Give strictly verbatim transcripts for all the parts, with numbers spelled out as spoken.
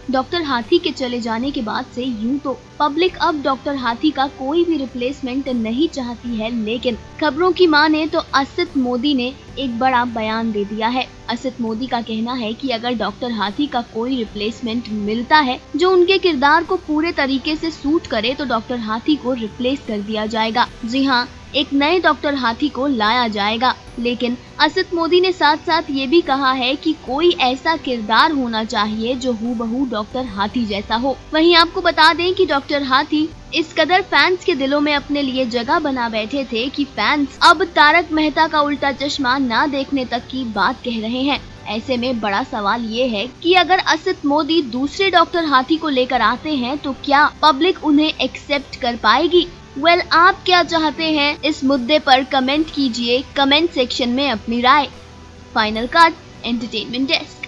Doctor हाथी के चले जाने के बाद से यूं तो पब्लिक अब डॉक्टर हाथी का कोई भी रिप्लेसमेंट नहीं चाहती है, लेकिन खबरों की माने तो असित मोदी ने एक बड़ा बयान दे दिया है। असित मोदी का कहना है कि अगर डॉक्टर हाथी का कोई रिप्लेसमेंट मिलता है जो उनके किरदार को पूरे तरीके से सूट करे तो डॉक्टर हाथी को रिप्लेस कर दिया जाएगा। जी हाँ, एक नए डॉक्टर हाथी को लाया जाएगा। लेकिन असित मोदी ने साथ साथ ये भी कहा है कि कोई ऐसा किरदार होना चाहिए जो हूबहू डॉक्टर हाथी जैसा हो। वहीं आपको बता दें कि डॉक्टर हाथी इस कदर फैंस के दिलों में अपने लिए जगह बना बैठे थे कि फैंस अब तारक मेहता का उल्टा चश्मा ना देखने तक की बात कह रहे हैं। ऐसे में बड़ा सवाल ये है कि अगर असित मोदी दूसरे डॉक्टर हाथी को लेकर आते हैं तो क्या पब्लिक उन्हें एक्सेप्ट कर पाएगी? वेल well, आप क्या चाहते हैं इस मुद्दे पर कमेंट कीजिए कमेंट सेक्शन में अपनी राय। Final cut entertainment desk.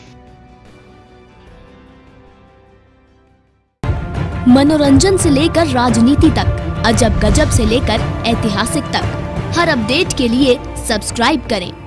मनोरंजन से लेकर राजनीति तक, अजब गजब से लेकर ऐतिहासिक तक, हर अपडेट के लिए सब्सक्राइब करें